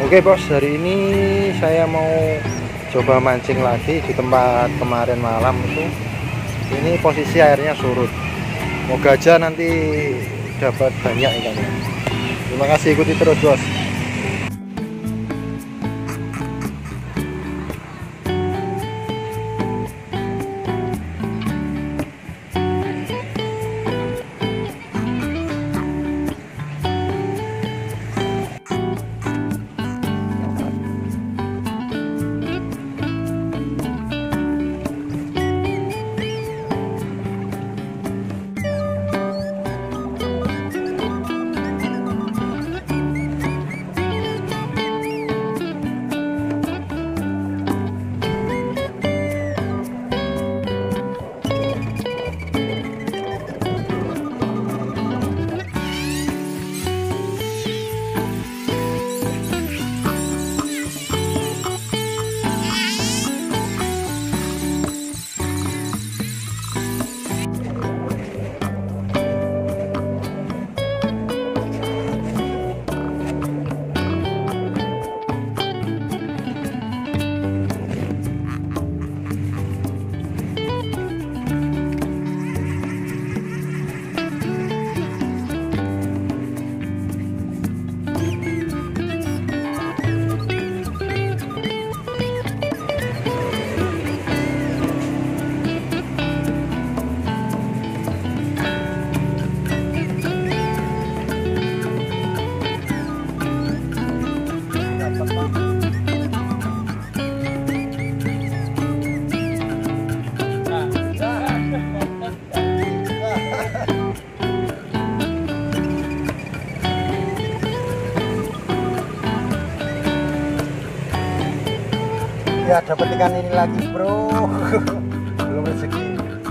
Oke bos, hari ini saya mau coba mancing lagi di tempat kemarin malam itu. Ini posisi airnya surut. Moga aja nanti dapat banyak ikannya. Terima kasih, ikuti terus bos. Ya dapat ikan ini lagi bro. Belum rezeki.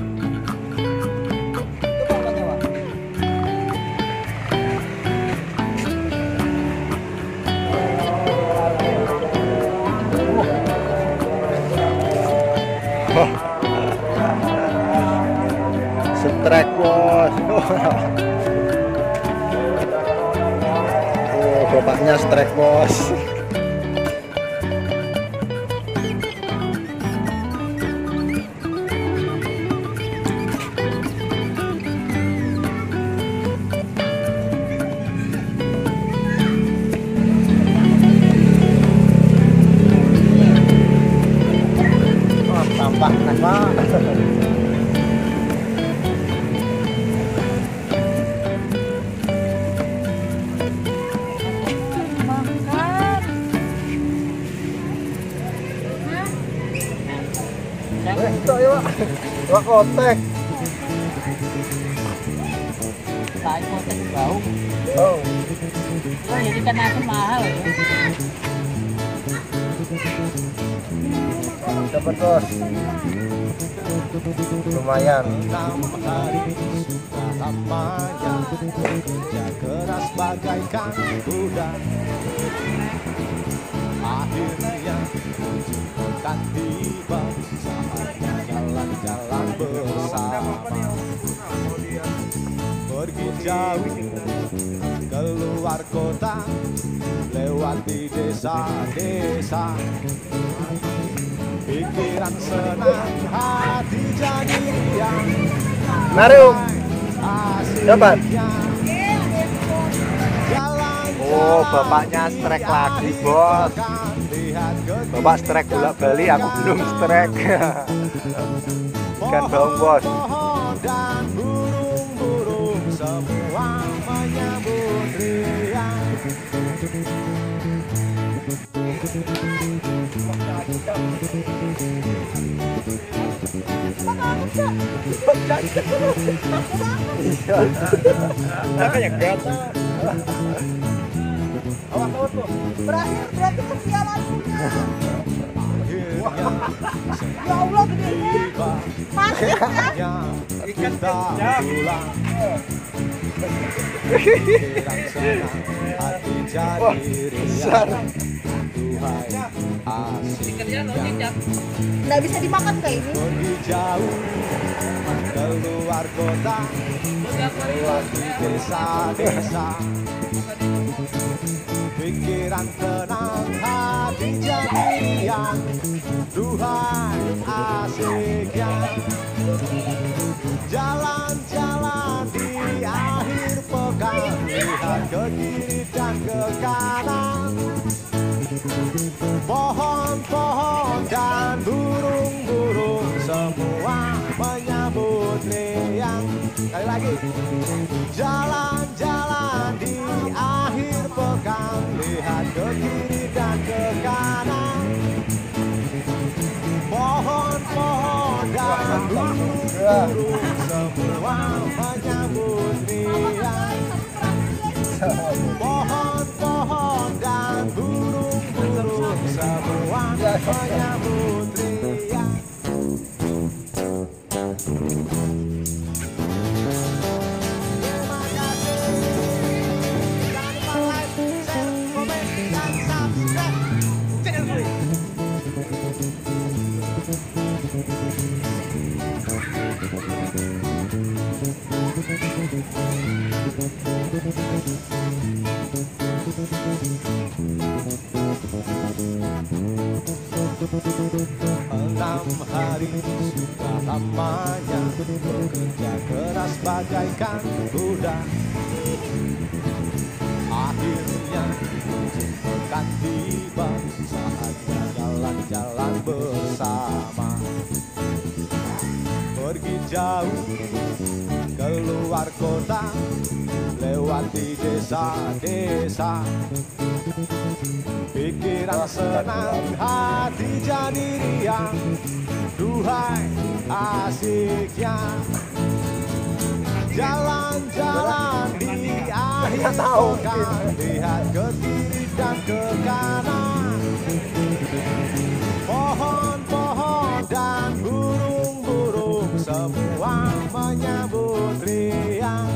Strike bos. Oh, bapaknya strike bos. Tampak kan pak. Itu ya pak, kotek. Saya kotek bau. Oh. Oh jadi kan aku mahal. Dapat bos. Lumayan. Kerja keras bagaikan kuda. Akhirnya akan tiba saatnya jalan-jalan bersama. Pergi jauh keluar kota, lewati desa-desa. Pikiran senang, hati jadi riang. Mari Om. Dapat. Oh, bapaknya strike lagi bos. Bapak strike bolak-balik, aku belum strike. Ikan baung bos. Dan burung-burung semua menyambut riang. Makanya gatal. Awas tuh. Berakhir berarti kesialannya. Ya Allah gedenya. Masih kan? Kita pulang. Pikiran senang, hati jadi riang. Duhai asiknya. Nggak bisa dimakan kayak ini. Pergi jauh keluar kota, lewati desa-desa. pikiran tenang, hati jadi riang. Duhai asiknya jalan-jalan di akhir pekan, lihat ke kiri dan ke kanan. Pohon-pohon dan burung-burung semua menyambut riang. Sekali lagi. Jalan-jalan di akhir pekan, lihat ke kiri dan ke kanan. Pohon-pohon dan burung-burung semua menyambut riang. Pohon-pohon dan burung-burung semua menyambut riang. Terima kasih. Jangan lupa like, share, komen, dan subscribe channel gue. Enam hari sudah lamanya bekerja keras bagaikan kuda. Akhirnya pekan tiba, saatnya jalan-jalan bersama. Pergi jauh keluar kota, lewati desa-desa. Pikiran senang, hati jadi riang. Duhai asiknya jalan-jalan di akhir pekan, lihat ke kiri dan ke kanan. Pohon-pohon dan burung-burung semua menyambut riang.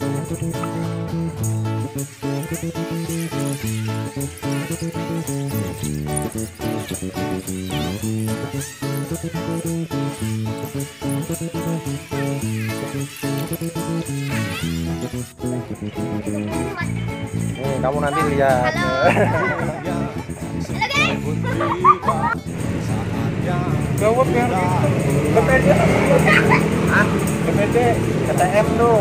Kamu nanti lihat. Gawat kan? Kepede. Ah, kepede. KTM tuh.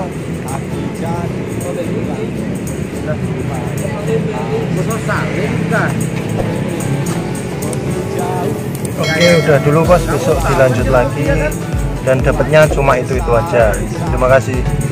Oke, udah dulu bos, besok dilanjut lagi dan dapatnya cuma itu aja. Terima kasih.